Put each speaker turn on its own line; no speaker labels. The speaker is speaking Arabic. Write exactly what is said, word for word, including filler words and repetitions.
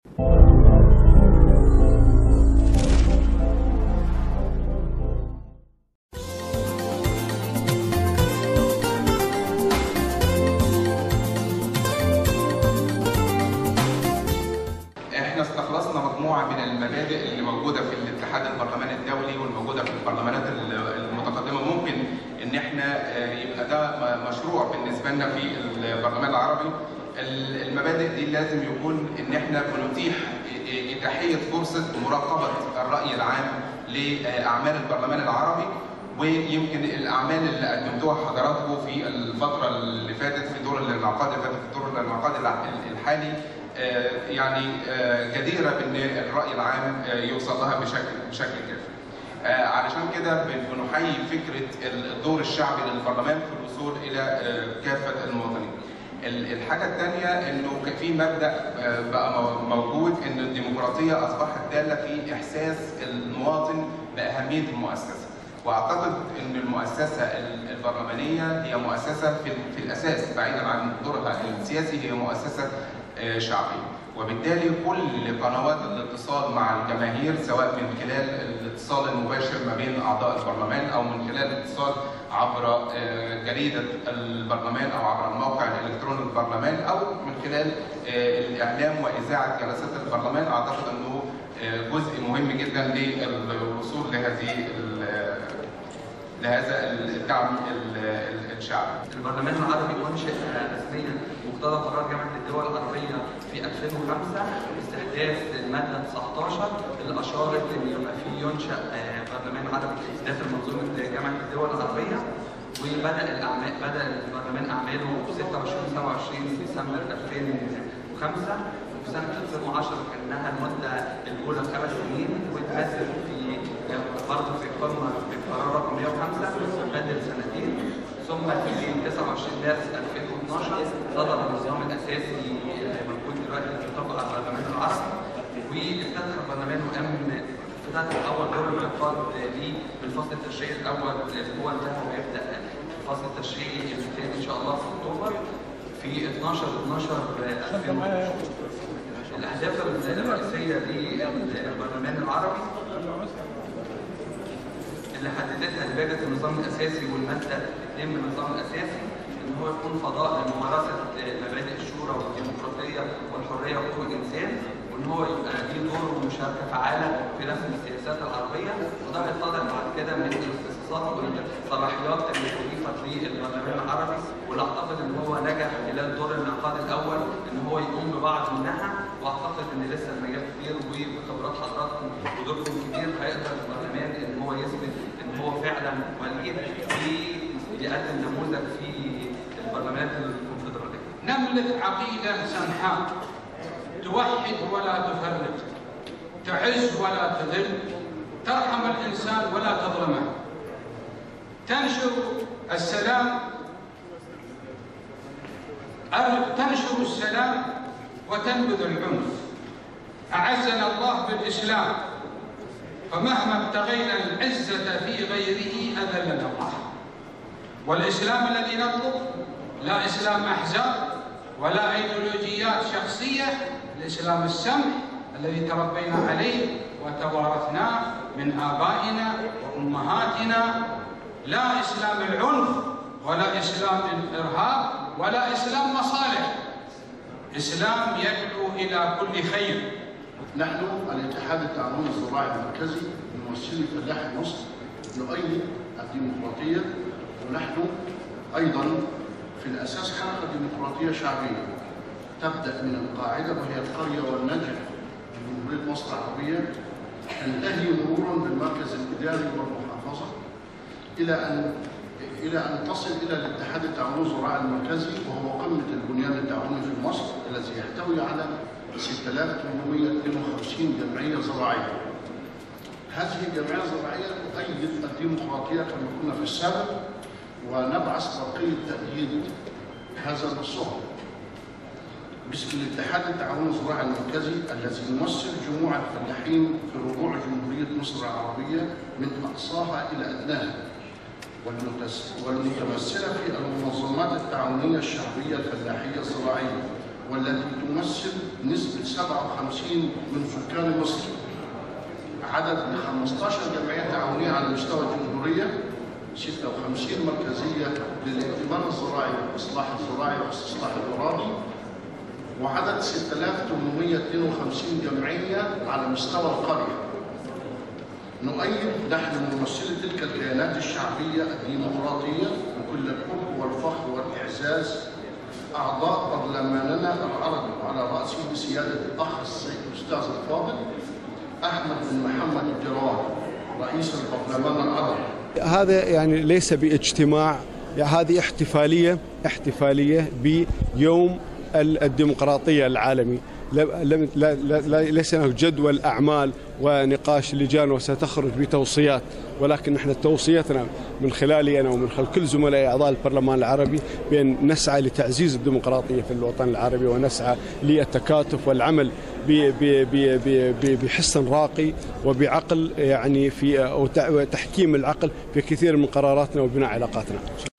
احنا استخلصنا مجموعه من المبادئ اللي موجوده في الاتحاد البرلماني الدولي والموجوده في البرلمانات المتقدمه. ممكن ان احنا يبقى ده مشروع بالنسبه لنا في البرلمان العربي. المبادئ دي لازم يكون ان احنا بنتيح اتاحيه فرصه مراقبه الراي العام لاعمال البرلمان العربي، ويمكن الاعمال اللي قدمتوها حضراتكم في الفتره اللي فاتت في دور الانعقاد اللي فاتت في دور الانعقاد الحالي يعني جديره بان الراي العام يوصل لها بشكل بشكل كافي. علشان كده بنحيي فكره الدور الشعبي للبرلمان في الوصول الى كافه المواطنين. الحاجه الثانيه انه في مبدا بقى موجود ان الديمقراطيه اصبحت داله في احساس المواطن باهميه المؤسسه، واعتقد ان المؤسسه البرلمانيه هي مؤسسه في الاساس بعيدا عن دورها السياسي، هي مؤسسه شعبيه، وبالتالي كل قنوات الاتصال مع الجماهير سواء من خلال الاتصال المباشر ما بين اعضاء البرلمان او من خلال الاتصال عبر جريده البرلمان او عبر الموقع الالكتروني للبرلمان او من خلال الاعلام واذاعه جلسات البرلمان، اعتقد انه جزء مهم جدا للوصول لهذه لهذا الدعم الشعبي.
البرلمان العربي انشئ رسميا مقتضى قرار جامعه الدول العربيه في ألفين وخمسة باستحداث الماده تسعة عشر اللي اشارت ان يبقى في ينشا برلمان عربي داخل منظومه جامعه الدول العربيه، وبدا الاعمال بدا البرلمان اعماله في ستة وعشرين سبعة وعشرين ديسمبر ألفين وخمسة، وفي سنه ألفين وعشرة كانها المده الاولى خمس سنين، واتمثل في برضه في قمه في قرار رقم مئة وخمسة مدة سنتين، ثم في تسعة وعشرين مارس ألفين واثناشر صدر النظام الاساسي الموجود دلوقتي اللي بيطبق على البرلمان العربي، وافتتح البرلمان وقام افتتح اول دور انعقاد ليه بالفصل التشريعي الاول هو ده ويبدا الفصل التشريعي الثاني ان شاء الله في اكتوبر في اثناشر اثناشر ألفين واتناشر. الاهداف الرئيسيه للبرلمان العربي اللي حددتها لجنه النظام الاساسي والماده اثنين من النظام الاساسي ان هو يكون فضاء لممارسه مبادئ الشورى والديمقراطيه والحريه وحقوق الانسان، وان هو يبقى ليه دور ومشاركه فعاله في رسم السياسات العربيه، وده هيتضح بعد كده من الاختصاصات والصلاحيات اللي اضيفت للبرلمان العربي، واللي اعتقد ان هو نجح خلال دور الانعقاد الاول ان هو يقوم ببعض منها، واعتقد ان لسه المجال كبير وبخبرات حضراتكم ودوركم كبير هيقدر البرلمان ان هو يثبت ان هو فعلا وليد بيقدم نموذج في البرلمانات الكونفدراليه.
نملك عقيده سمحاء توحد ولا تفرق، تعز ولا تذل، ترحم الانسان ولا تظلمه، تنشر السلام تنشر السلام وتنبذ العنف. اعزنا الله بالاسلام، فمهما ابتغينا العزه في غيره اذلنا الله. والاسلام الذي نطلب لا اسلام احزاب ولا ايديولوجيات شخصيه، الاسلام السمح الذي تربينا عليه وتوارثناه من ابائنا وامهاتنا، لا اسلام العنف ولا اسلام الارهاب ولا اسلام مصالح، اسلام يدعو الى كل خير.
نحن الاتحاد التعاوني الزراعي المركزي ممثلي فلاحي مصر نؤيد الديمقراطيه، ونحن ايضا في الاساس حركه ديمقراطيه شعبيه تبدا من القاعده وهي القريه والنجع من جمهوريه مصر العربيه، تنتهي مرورا بالمركز الاداري والمحافظه الى ان الى ان تصل الى الاتحاد التعاوني الزراعي المركزي، وهو قمه البنيان التعاوني في مصر الذي يحتوي على ستة آلاف وثمانمئة واثنين وخمسين جمعيه زراعيه. هذه الجمعيه الزراعيه تؤيد الديمقراطيه كما كنا في السابق، ونبعث برقيه تأييد هذا النصوص باسم الاتحاد التعاوني الزراعي المركزي الذي يمثل جموع الفلاحين في ربوع جمهوريه مصر العربيه من اقصاها الى ادناها، والمتمثله في المنظمات التعاونيه الشعبيه الفلاحيه الزراعيه والتي تمثل نسبة سبعة وخمسين من سكان مصر. عدد ل خمسة عشر جمعية تعاونية على مستوى الجمهورية، ستة وخمسين مركزية للائتمان الزراعي والإصلاح الزراعي والاستصلاح الأراضي، وعدد ستة آلاف وثمانمائة واثنين وخمسين جمعية على مستوى القرية. نؤيد نحن ممثلي تلك الكيانات الشعبية الديمقراطية بكل الحب والفخر والإعزاز أعضاء برلماننا العربي وعلى رأسه بسيادة الأخ الأستاذ الفاضل أحمد بن محمد الجروان رئيس البرلمان العربي.
هذا يعني ليس باجتماع، هذه احتفالية احتفالية بيوم الديمقراطية العالمي. لم ليس هناك جدول أعمال ونقاش لجان وستخرج بتوصيات، ولكن نحن توصيتنا من خلالي أنا ومن خلال كل زملائي أعضاء البرلمان العربي بأن نسعى لتعزيز الديمقراطية في الوطن العربي، ونسعى للتكاتف والعمل بحسن راقي وبعقل، يعني في وتحكيم العقل في كثير من قراراتنا وبناء علاقاتنا.